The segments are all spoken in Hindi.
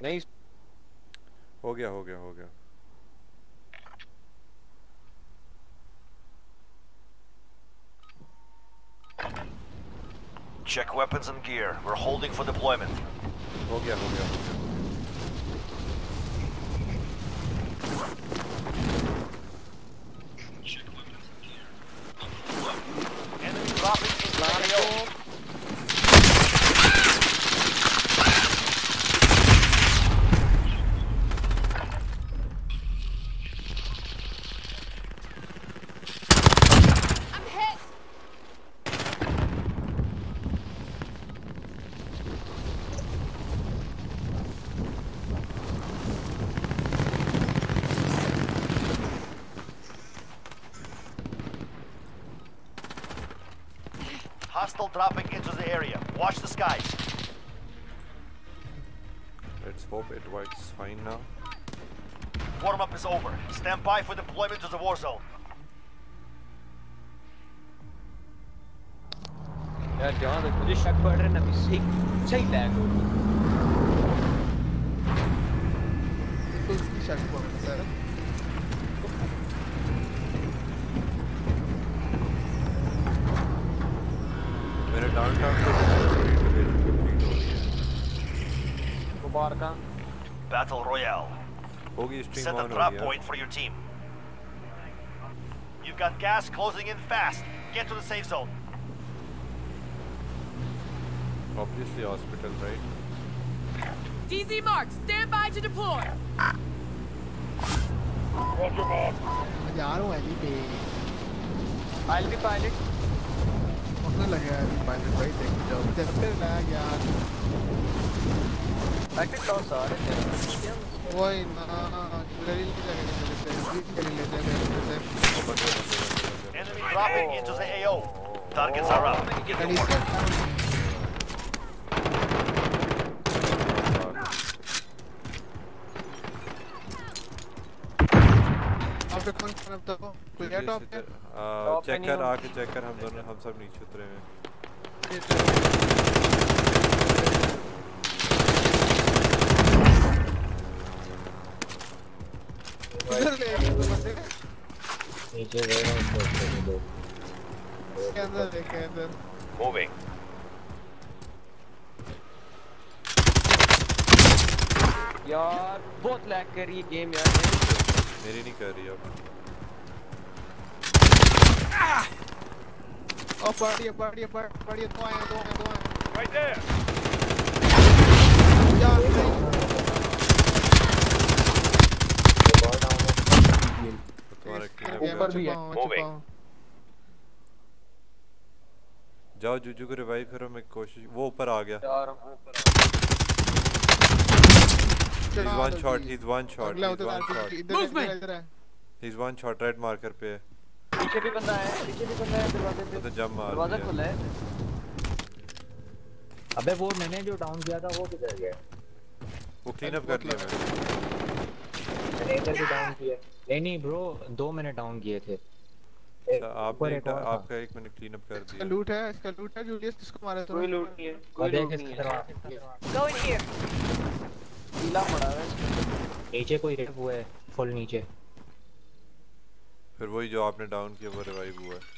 नहीं हो गया हो गया हो गया। Check weapons and gear. We're holding for deployment. हो गया हो गया हो गया। Enemy dropping into the AO. Hostile dropping into the area. Watch the skies. Let's hope it works fine now. Warm-up is over. Stand by for deployment to the war zone. यार जहाँ तक मुझे शक पड़ रहा है ना सही सही लैग हो रही तो शक पड़ रहा है मेरे डाउनटाउन तो बाहर का Battle Royale. होगी स्ट्रीम Set a ऑन हो drop गया। point for your team. You've got gas closing in fast. Get to the safe zone. Obviously hospital, right? DZ marked. Stand by to deploy. Roger, Bob. यार वो एली पे I'll be pilot पकड़ने लगे यार पायलट भाई देख जाओ जब फिर लगा यार पैकेट लॉस आ रहे थे वही ना गली ले जाके गली ले जाके Enemy dropping into the AO. Targets are up. Get to work. आपके कौन तरफ तो कोई है टॉप पे चेक कर आके चेक कर हम दोनों हम सब नीचे उतरे हैं। इधर ले बंदे नीचे गए ना उसको दो के अंदर Moving. यार बहुत लैग कर रही है गेम यार मेरी नहीं कर रही अब। ओ बढ़िया तो आए Right there. यार तुम्हारा ऊपर भी है जाओ जूजू को रिवाइव करो। मैं कोशिश वो ऊपर आ गया। यार He's one shot. He's one shot. He's one shot. Red marker पे है। पीछे भी बंदा है दरवाजे पे तो जंप मार दरवाजा खुला है अबे वो मैंने जो डाउन किया था वो किधर गया वो क्लीन अप कर लिया मैंने इधर भी डाउन किया नहीं ब्रो 2 मैंने डाउन किए थे आपने आपका एक मैंने क्लीन अप कर दिया। इसका लूट है जूलियस किसको मारा था कोई लूट नहीं है Go in here. पीला पड़ा है नीचे कोई रेप हुआ है फुल नीचे फिर वही जो आपने डाउन किया वो रिवाइव हुआ है।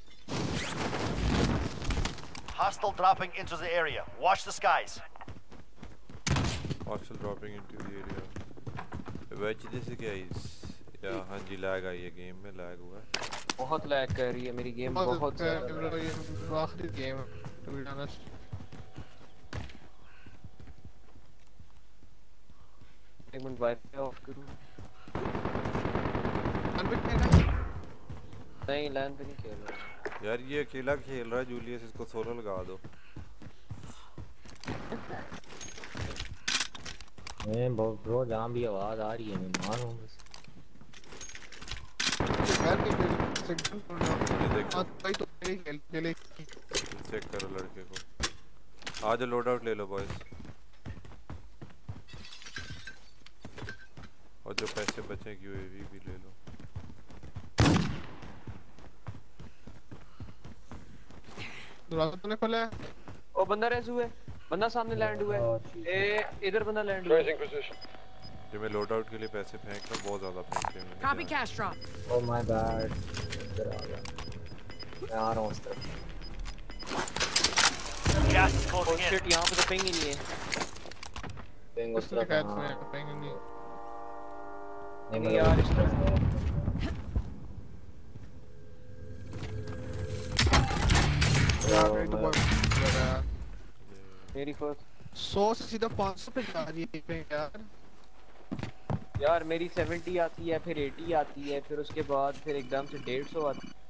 Hostile dropping into the area. Watch the skies. Hostile dropping into the area. वैच जैसे क्या इस या हाँ जी लैग आई है गेम में लैग हुआ है। बहुत लैग कर रही है मेरी गेम बहुत ज्यादा आखिरी गेम टू बी ऑनेस्ट एक मिनट वाईफाई ऑफ करूं नहीं लैंड पे नहीं खेल रहा यार ये अकेला खेल रहा है जूलियस इसको सोलो लगा दो। मैं ब्रो जहाँ भी आवाज आ रही है मैं मारूं बस चेक करो लड़के को। आज लोड आउट ले लो बॉयज और जो पैसे बचे यूएवी भी ले लो। दरवाजा तूने खोला है ओ बंदा रेस हुए बंदा सामने लैंड हुआ है। ए इधर बंदा लैंड हुआ है। जो मैं लोड आउट के लिए पैसे फेंक रहा हूं, बहुत ज्यादा फेंक रहे हैं। Copy cash drop. Oh my god, इधर आ गया। मैं आ रहा हूं उस तरफ। Gas is ओह closing in. शिट, यहां पे तो पिंग ही नहीं है। पिंग उस उसने तरफ कैच है। में पेंग नहीं। नहीं यार, इस तरफ है। यार तो बहुत यार। मेरी खुद 100 से सीधा 500 पे जा रही है पेंग यार। यार मेरी 70 आती है, फिर 80 आती है, फिर उसके बाद फिर एकदम से 150 आती है।